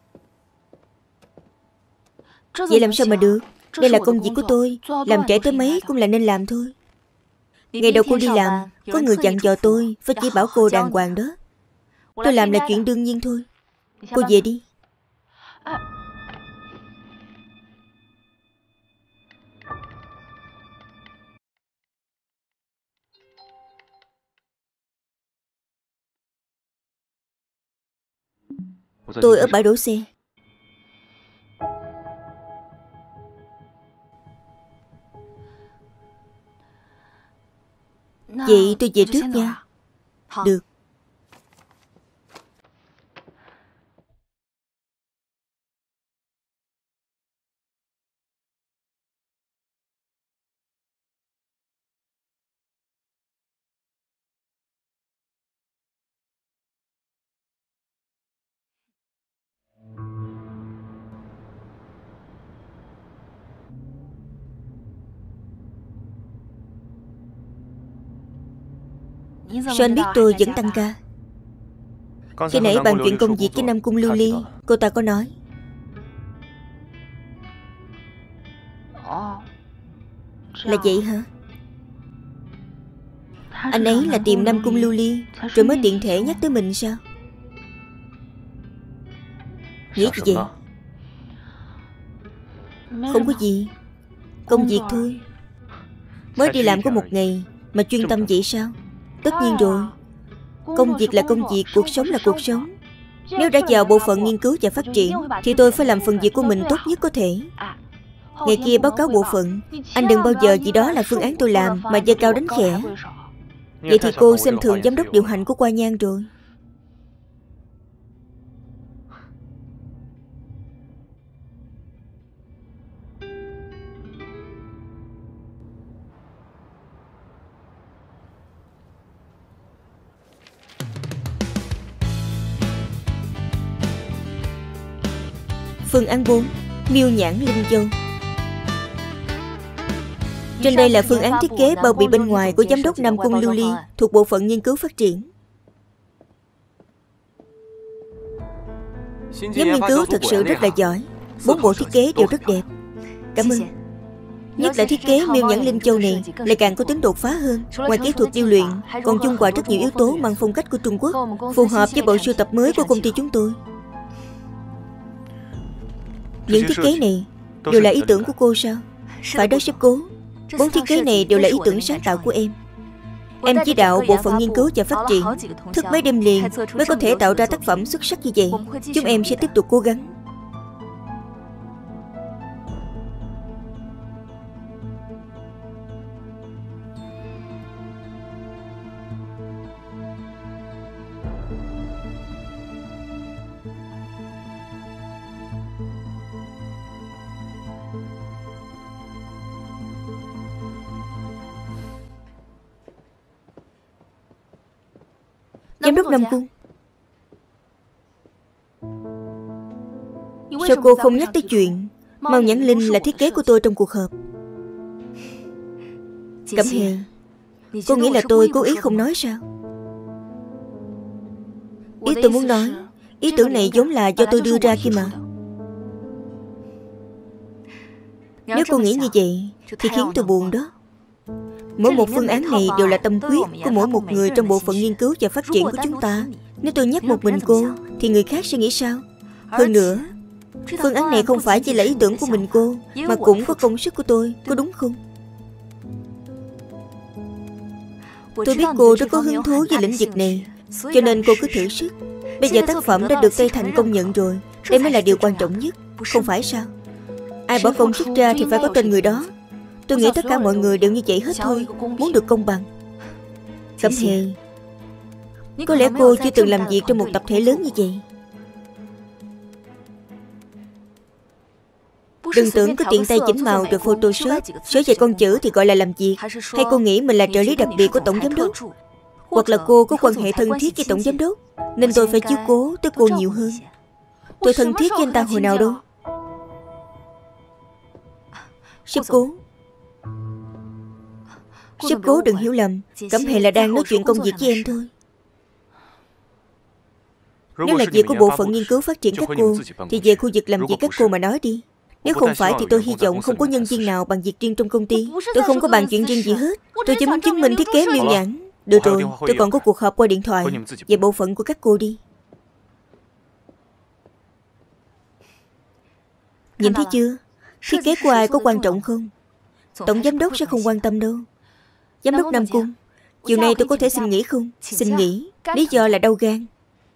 A: Vậy làm sao mà được? Đây là công việc của tôi, làm trễ tới mấy cũng là nên làm thôi. Ngày đầu cô đi làm, có người dặn dò tôi phải chỉ bảo cô đàng hoàng đó. Tôi làm là chuyện đương nhiên thôi. Cô về đi. Tôi ở bãi đổ xe. Vậy tôi về trước nha. Được. Sao anh biết tôi vẫn tăng ca? Khi nãy bàn chuyện công việc với Nam Cung Lưu Ly, cô ta có nói. Là vậy hả? Anh ấy là tìm Nam Cung Lưu Ly rồi mới tiện thể nhắc tới mình sao? Nghĩ gì vậy? Không có gì. Công việc thôi. Mới đi làm có một ngày mà chuyên tâm vậy sao? Tất nhiên rồi. Công việc là công việc, cuộc sống là cuộc sống. Nếu đã vào bộ phận nghiên cứu và phát triển thì tôi phải làm phần việc của mình tốt nhất có thể. Ngày kia báo cáo bộ phận, anh đừng bao giờ vì đó là phương án tôi làm mà giơ cao đánh khẽ. Vậy thì cô xem thường giám đốc điều hành của Qua Nhan rồi. Phương án bốn, Miêu Nhãn Linh Châu. Trên đây là phương án thiết kế bao bì bên ngoài của giám đốc Nam Cung Lưu Ly thuộc bộ phận nghiên cứu phát triển. Nhóm nghiên cứu thật sự rất là giỏi. Bốn bộ thiết kế đều rất đẹp. Cảm ơn. Nhất là thiết kế Miêu Nhãn Linh Châu này lại càng có tính đột phá hơn. Ngoài kỹ thuật điêu luyện, còn dung hòa rất nhiều yếu tố mang phong cách của Trung Quốc, phù hợp với bộ sưu tập mới của công ty chúng tôi. Những thiết kế này đều là ý tưởng của cô sao? Phải đó sếp cố. Bốn thiết kế này đều là ý tưởng sáng tạo của em. Em chỉ đạo bộ phận nghiên cứu và phát triển, thức mấy đêm liền mới có thể tạo ra tác phẩm xuất sắc như vậy. Chúng em sẽ tiếp tục cố gắng. Giám đốc Nam Cung, sao cô không nhắc tới chuyện Mao Nhãn Linh là thiết kế của tôi trong cuộc họp? Cẩm Hề, cô nghĩ là tôi cố ý không nói sao? Ý tôi muốn nói, ý tưởng này vốn là do tôi đưa ra kia mà. Nếu cô nghĩ như vậy thì khiến tôi buồn đó. Mỗi một phương án này đều là tâm huyết của mỗi một người trong bộ phận nghiên cứu và phát triển của chúng ta. Nếu tôi nhắc một mình cô thì người khác sẽ nghĩ sao? Hơn nữa, phương án này không phải chỉ là ý tưởng của mình cô, mà cũng có công sức của tôi, có đúng không? Tôi biết cô rất có hứng thú với lĩnh vực này, cho nên cô cứ thử sức. Bây giờ tác phẩm đã được Tây Thành công nhận rồi. Đây mới là điều quan trọng nhất, không phải sao? Ai bỏ công sức ra thì phải có tên người đó. Tôi nghĩ tất cả mọi người đều như vậy hết thôi, muốn được công bằng. Cẩm Hề, có lẽ cô chưa từng làm việc trong một tập thể lớn như vậy. Đừng tưởng có tiện tay chỉnh màu rồi Photoshop, sửa vài con chữ thì gọi là làm việc. Hay cô nghĩ mình là trợ lý đặc biệt của tổng giám đốc? Hoặc là cô có quan hệ thân thiết với tổng giám đốc, nên tôi phải chiếu cố tới cô nhiều hơn. Tôi thân thiết với anh ta hồi nào đâu. Sếp cố, Sếp cố đừng hiểu lầm, Cẩm Hề là đang nói chuyện công việc với em thôi. Nếu là việc của bộ phận nghiên cứu phát triển các cô thì về khu vực làm việc các cô mà nói đi. Nếu không phải thì tôi hy vọng không có nhân viên nào bằng việc riêng trong công ty. Tôi không có bàn chuyện riêng gì hết. Tôi chỉ muốn chứng minh thiết kế miêu nhãn. Được rồi, tôi còn có cuộc họp qua điện thoại. Về bộ phận của các cô đi. Nhìn thấy chưa? Thiết kế của ai có quan trọng không? Tổng giám đốc sẽ không quan tâm đâu. Giám đốc Nam Cung, chiều nay tôi có thể xin nghỉ không? Xin nghỉ. Lý do là đau gan.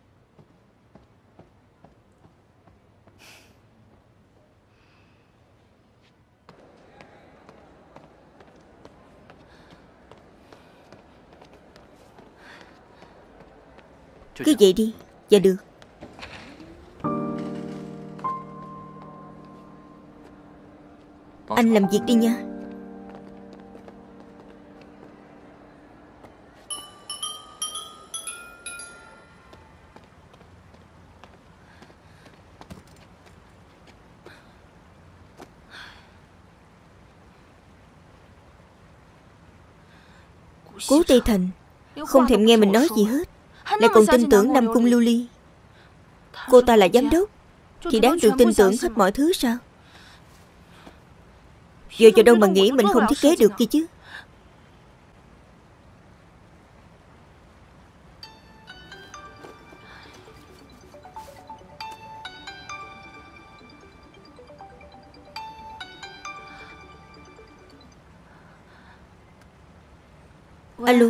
A: Cứ vậy đi. Dạ được. Anh làm việc đi nha. Cố Tây Thành không thèm nghe mình nói gì hết, lại còn tin tưởng Nam Cung Lưu Ly. Cô ta là giám đốc thì đáng được tin tưởng hết mọi thứ sao? Giờ cho đâu mà nghĩ mình không thiết kế được kia chứ. Alo,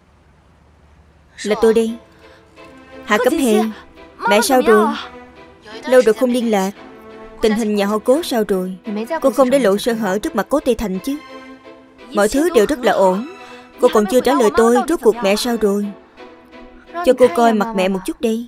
A: là tôi đây. Hạ Cẩm Hề, mẹ sao rồi? Lâu rồi không liên lạc. Tình hình nhà họ Cố sao rồi? Cô không để lộ sơ hở trước mặt Cố Tây Thành chứ? Mọi thứ đều rất là ổn. Cô còn chưa trả lời tôi rốt cuộc mẹ sao rồi. Cho cô coi mặt mẹ một chút đi.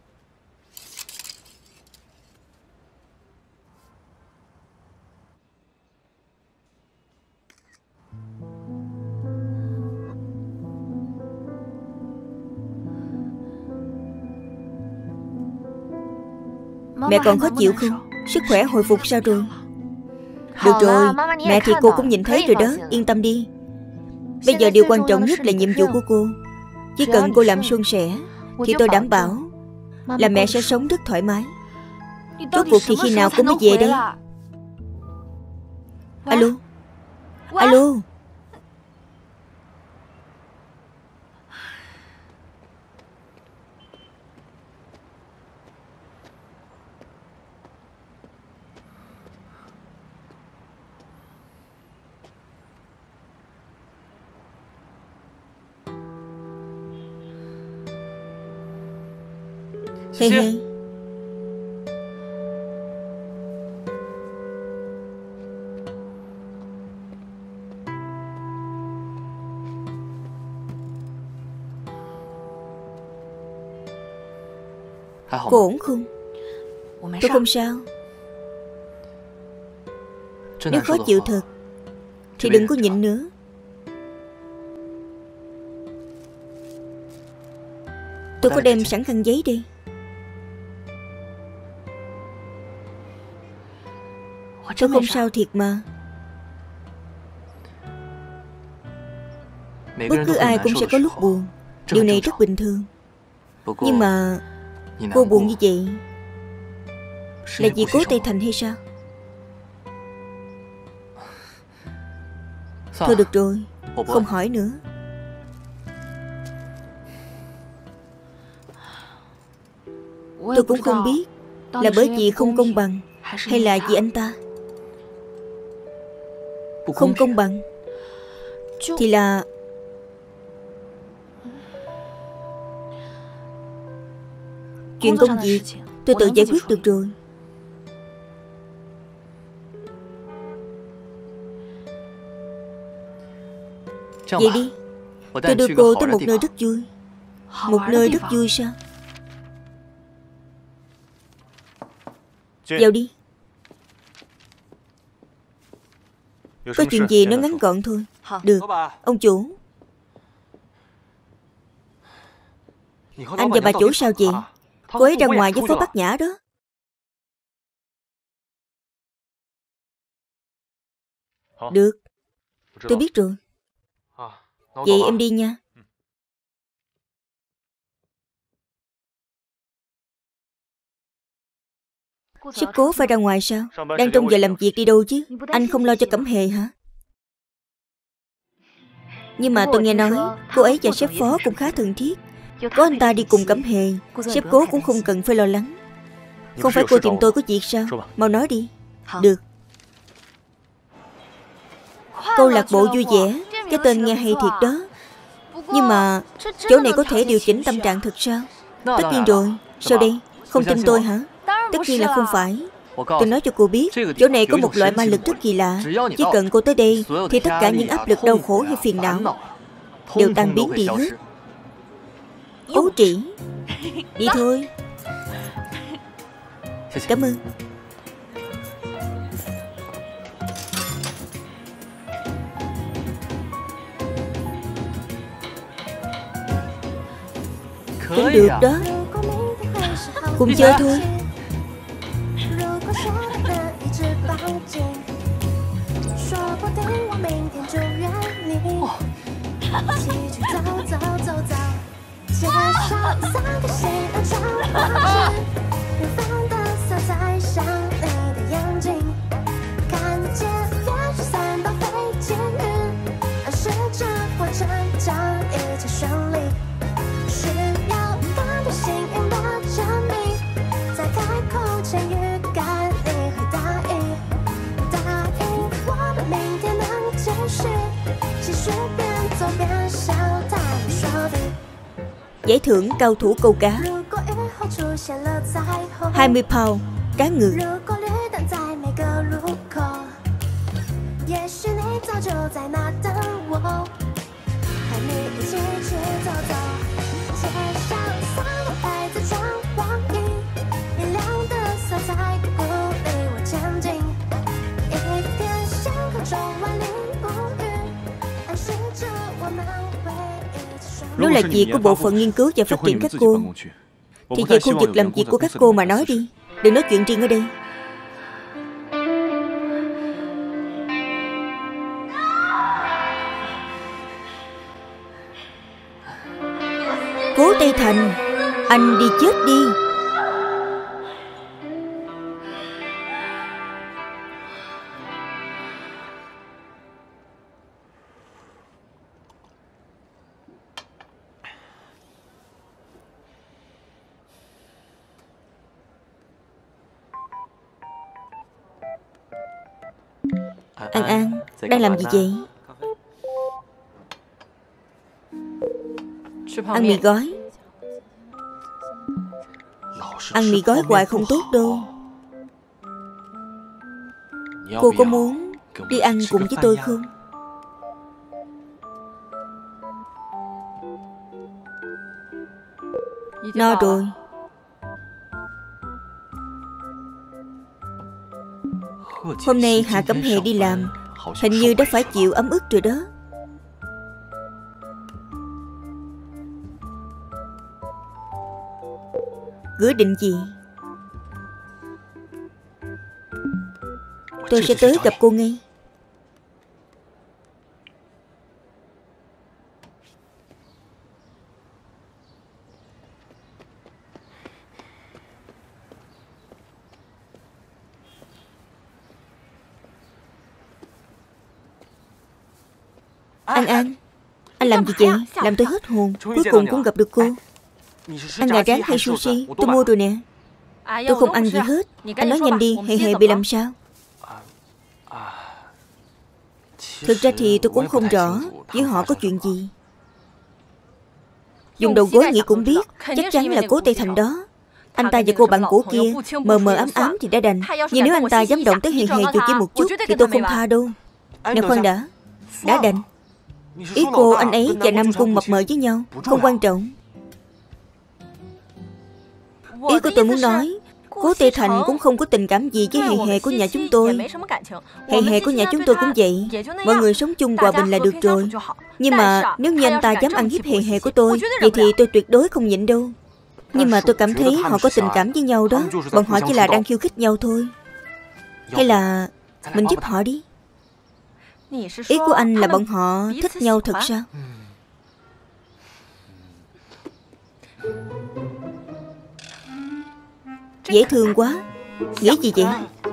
A: Mẹ còn khó chịu không? Sức khỏe hồi phục sao rồi? Được rồi, mẹ thì cô cũng nhìn thấy rồi đó. Yên tâm đi. Bây giờ điều quan trọng nhất là nhiệm vụ của cô. Chỉ cần cô làm suôn sẻ thì tôi đảm bảo là mẹ sẽ sống rất thoải mái. Rốt cuộc thì khi nào cô mới về đây? Alo. Alo. Hey hey. Cô ổn không? Tôi không sao. Nếu khó chịu thật thì đừng có nhịn nữa. Tôi có đem sẵn khăn giấy đi. Tôi không sao thiệt mà. Bất cứ ai cũng sẽ có lúc buồn. Điều này rất bình thường. Nhưng mà cô buồn như vậy là vì Cố Tây Thành hay sao? Thôi được rồi, không hỏi nữa. Tôi cũng không biết là bởi vì không công bằng hay là vì anh ta. Không công bằng thì là chuyện công việc tôi tự giải quyết được rồi. Vậy đi, tôi đưa cô tới một nơi rất vui. Một nơi rất vui sao? Vào đi. Có chuyện gì nó ngắn gọn thôi. Được, ông chủ. Anh và bà chủ sao vậy? Cô ấy ra ngoài với Phó Bát Nhã đó. Được, tôi biết rồi. Vậy em đi nha. Sếp Cố phải ra ngoài sao? Đang trong giờ làm việc đi đâu chứ? Anh không lo cho Cẩm Hề hả? Nhưng mà tôi nghe nói cô ấy và sếp Phó cũng khá thân thiết. Có anh ta đi cùng Cẩm Hề, sếp Cố cũng không cần phải lo lắng. Không phải cô tìm tôi có việc sao? Mau nói đi. Được. Câu lạc bộ vui vẻ, cái tên nghe hay thiệt đó. Nhưng mà chỗ này có thể điều chỉnh tâm trạng thật sao? Tất nhiên rồi. Sao đây? Không tin tôi hả? Tất nhiên là không phải. Tôi nói cho cô biết, chỗ này có một loại ma lực rất kỳ lạ. Chỉ cần cô tới đây thì tất cả những áp lực đau khổ hay phiền não đều tan biến đi hết. Ấu trĩ. Đi thôi. Cảm ơn. Cũng được đó. Cùng chơi thôi. Giải thưởng cao thủ câu cá hai mươi pound cá ngừ. Nếu là việc của bộ phận nghiên cứu và phát triển các cô thì về khu vực làm việc của các cô mà nói đi. Đừng nói chuyện riêng ở đây. Cố Tây Thành, anh đi chết đi. An An, đang làm gì vậy? Ăn mì gói. Ăn mì gói hoài không tốt đâu. Cô có muốn đi ăn cùng với tôi không? No rồi. Hôm nay Hạ Cẩm Hề đi làm, hình như đã phải chịu ấm ức rồi đó. Gửi định gì? Tôi sẽ tới gặp cô ngay. An An, anh làm gì vậy? Làm tôi hết hồn. Cuối cùng cũng gặp được cô. Ăn gà rán hay sushi? Tôi mua rồi nè. Tôi không ăn gì hết. Anh nói nhanh đi, Hề Hề bị làm sao? Thực ra thì tôi cũng không rõ với họ có chuyện gì. Dùng đầu gối nghĩ cũng biết, chắc chắn là Cố Tây Thành đó. Anh ta và cô bạn cũ kia mờ mờ ám ám thì đã đành, nhưng nếu anh ta dám động tới Hề Hề dù chỉ một chút thì tôi không tha đâu. Nè khoan đã. Đã đành. Ý cô anh ấy và Nam Cung mập mờ với nhau không quan trọng. Ý của tôi muốn nói, Cố Tây Thành cũng không có tình cảm gì với Hề Hề của nhà chúng tôi. Hề Hề của nhà chúng tôi cũng vậy. Mọi người sống chung hòa bình là được rồi. Nhưng mà nếu như anh ta dám ăn hiếp Hề Hề của tôi, vậy thì tôi tuyệt đối không nhịn đâu. Nhưng mà tôi cảm thấy họ có tình cảm với nhau đó. Bọn họ chỉ là đang khiêu khích nhau thôi. Hay là mình giúp họ đi. Ý của anh là bọn họ thích nhau thật sao? Dễ thương quá. Nghĩ gì vậy?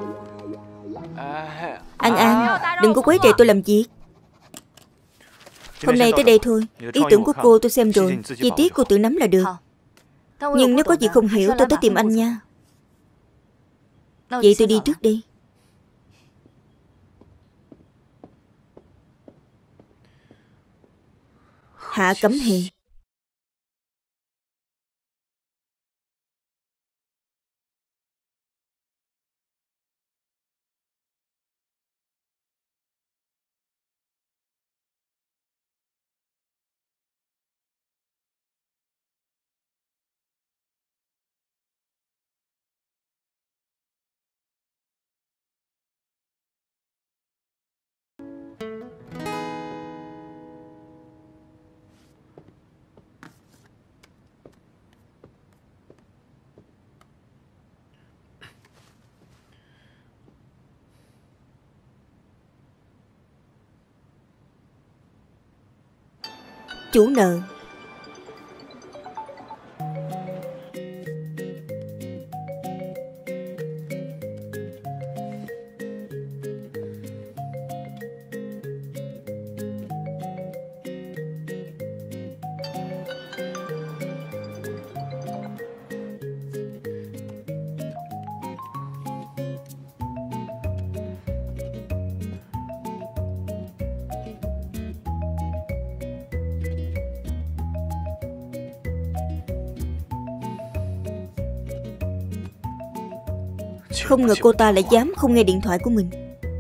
A: An An, đừng có quấy rầy tôi làm việc. Hôm nay tới đây thôi. Ý tưởng của cô tôi xem rồi, chi tiết cô tự nắm là được. Nhưng nếu có gì không hiểu tôi tới tìm anh nha. Vậy tôi đi trước đi. Hạ Cẩm Hề. Chủ nợ. Không ngờ cô ta lại dám không nghe điện thoại của mình.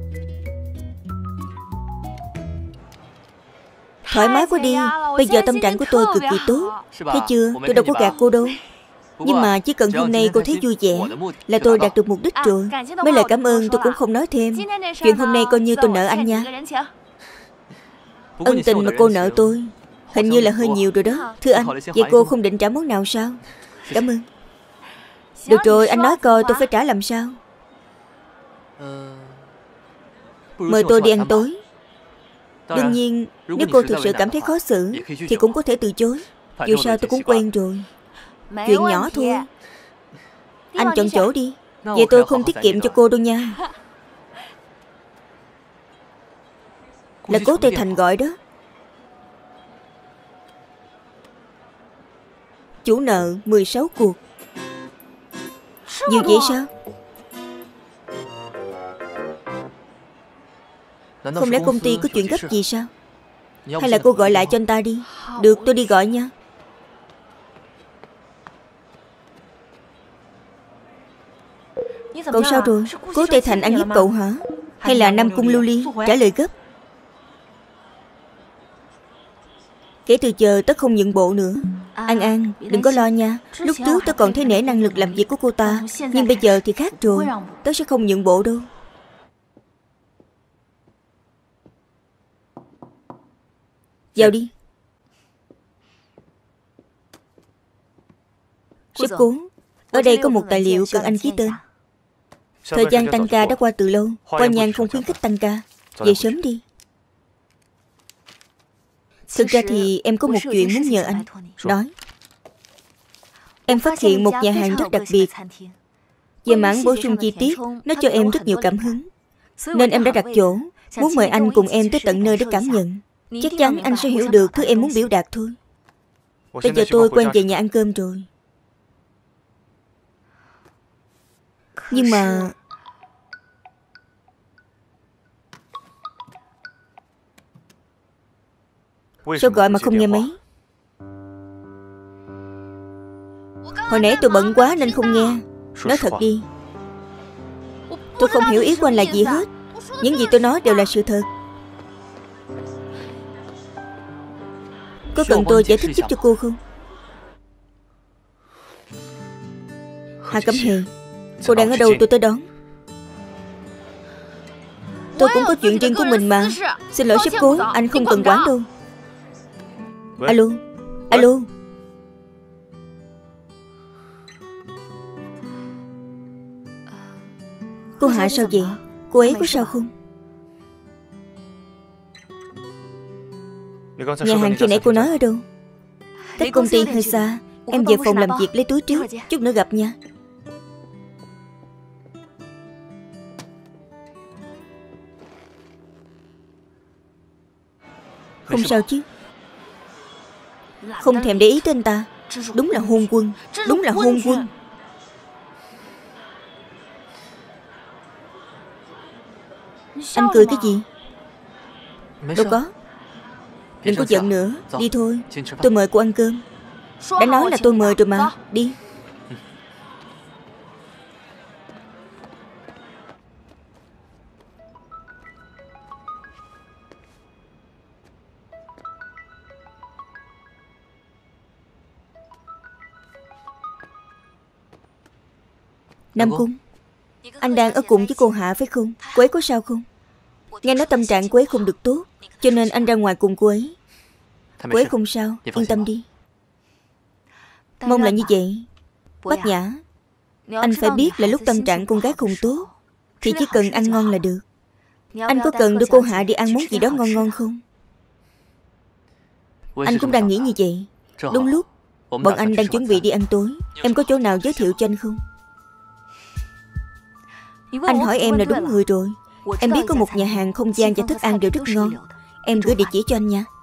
A: Thoải mái quá đi. Bây giờ tâm trạng của tôi cực kỳ tốt. Thấy chưa, tôi đâu có gạt cô đâu. Nhưng mà chỉ cần hôm nay cô thấy vui vẻ là tôi đạt được mục đích rồi. Mấy lời cảm ơn tôi cũng không nói thêm. Chuyện hôm nay coi như tôi nợ anh nha. Ân tình mà cô nợ tôi hình như là hơi nhiều rồi đó. Thưa anh, vậy cô không định trả món nào sao? Cảm ơn. Được rồi, anh nói coi tôi phải trả làm sao. Mời tôi đi ăn tối. Đương nhiên, nếu cô thực sự cảm thấy khó xử thì cũng có thể từ chối. Dù sao tôi cũng quen rồi. Chuyện nhỏ thôi. Anh chọn chỗ đi. Vậy tôi không tiết kiệm cho cô đâu nha. Là Cố Tây Thành gọi đó. Chủ nợ mười sáu cuộc. Nhiều vậy sao? Không lẽ công ty có chuyện gấp gì sao? Hay là cô gọi lại cho anh ta đi. Được, tôi đi gọi nha. Cậu sao rồi? Cố Tây Thành ăn hiếp cậu hả? Hay là Nam Cung Lưu Ly? Trả lời gấp. Kể từ giờ tớ không nhận bộ nữa. An An, đừng có lo nha. Lúc trước tớ còn thấy nể năng lực làm việc của cô ta, nhưng bây giờ thì khác rồi. Tớ sẽ không nhận bộ đâu. Vào đi. Sếp Cố, ở đây có một tài liệu cần anh ký tên. Thời gian tăng ca đã qua từ lâu. Qua Nhan không khuyến khích tăng ca. Về sớm đi. Thực ra thì em có một chuyện muốn nhờ anh. Nói. Em phát hiện một nhà hàng rất đặc biệt. Về mảng bổ sung chi tiết, nó cho em rất nhiều cảm hứng. Nên em đã đặt chỗ, muốn mời anh cùng em tới tận nơi để cảm nhận. Chắc chắn anh sẽ hiểu được thứ em muốn biểu đạt thôi. Bây giờ tôi quen về nhà ăn cơm rồi. Nhưng mà... sao gọi mà không nghe máy? Hồi nãy tôi bận quá nên không nghe. Nói thật đi. Tôi không hiểu ý của anh là gì hết. Những gì tôi nói đều là sự thật. Có cần tôi giải thích giúp cho cô không? Hạ Cẩm Hề, cô đang ở đâu tôi tới đón. Tôi cũng có chuyện riêng của mình mà. Xin lỗi sếp Cố, anh không cần quản đâu. Alo, alo. Cô Hạ sao vậy? Cô ấy có sao không? Nhà hàng khi nãy cô nói ở đâu? Cách công ty hơi xa. Em về phòng làm việc lấy túi trước. Chút nữa gặp nha. Không sao chứ. Không thèm để ý tới anh ta. Đúng là hôn quân. Đúng là hôn quân. Anh cười cái gì? Đâu có. Đừng có giận nữa. Đi thôi. Tôi mời cô ăn cơm. Đã nói là tôi mời rồi mà. Đi. Nam Cung, anh đang ở cùng với cô Hạ phải không? Cô ấy có sao không? Nghe nói tâm trạng cô ấy không được tốt, cho nên anh ra ngoài cùng cô ấy. Cô ấy không sao, yên tâm đi. Mong là như vậy. Bác Nhã, anh phải biết là lúc tâm trạng con gái không tốt thì chỉ cần ăn ngon là được. Anh có cần đưa cô Hạ đi ăn món gì đó ngon ngon không? Anh cũng đang nghĩ như vậy. Đúng lúc bọn anh đang chuẩn bị đi ăn tối. Em có chỗ nào giới thiệu cho anh không? Anh hỏi em là đúng người rồi. Em biết có một nhà hàng không gian và thức ăn đều rất ngon. Em gửi địa chỉ cho anh nha.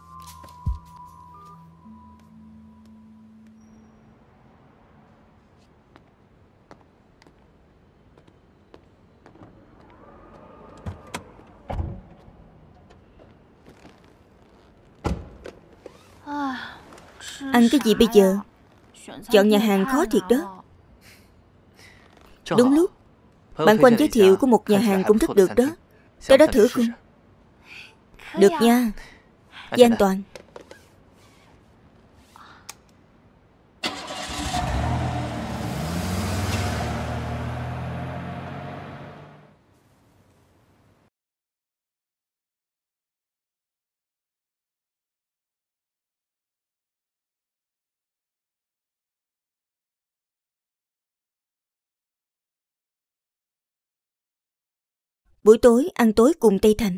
A: Ăn cái gì bây giờ? Chọn nhà hàng khó thiệt đó. Đúng lúc bạn của anh giới thiệu có một nhà hàng cũng rất được đó. Tới đó thử không? Được nha. Với an toàn. Buổi tối ăn tối cùng Tây Thành.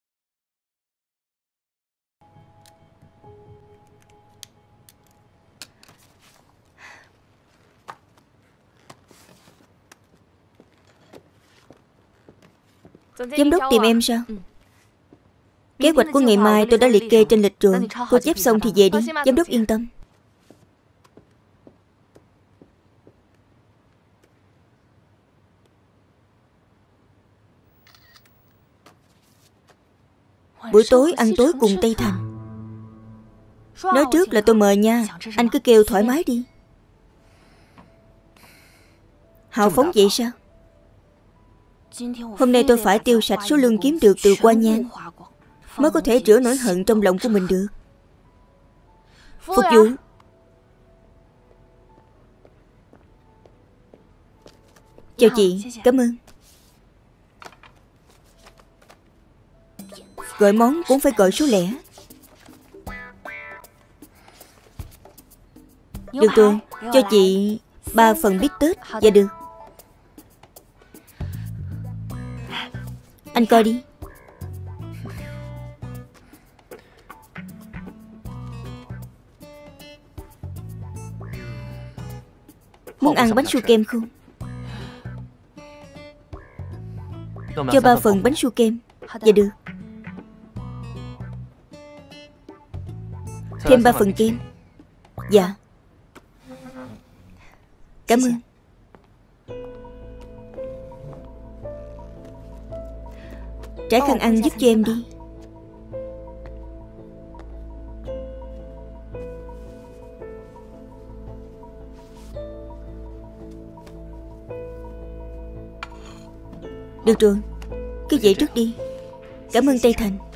A: Giám đốc tìm em sao? Kế hoạch của ngày mai tôi đã liệt kê trên lịch rồi. Cô chép xong thì về đi. Giám đốc yên tâm. Buổi tối ăn tối cùng Tây Thành. Nói trước là tôi mời nha. Anh cứ kêu thoải mái đi. Hào phóng vậy sao? Hôm nay tôi phải tiêu sạch số lương kiếm được từ Qua Nhan mới có thể rửa nỗi hận trong lòng của mình được. Phục vụ. Chào chị, cảm ơn. Gọi món cũng phải gọi số lẻ. Được rồi, cho chị ba phần bít tết. Dạ được. Anh coi đi. Muốn ăn bánh su kem không? Cho ba phần bánh su kem. Dạ được. Thêm ba phần kem. Dạ. Cảm ơn. Trải khăn ăn giúp cho em đi. Được rồi, cứ vậy trước đi. Cảm ơn Tây Thành.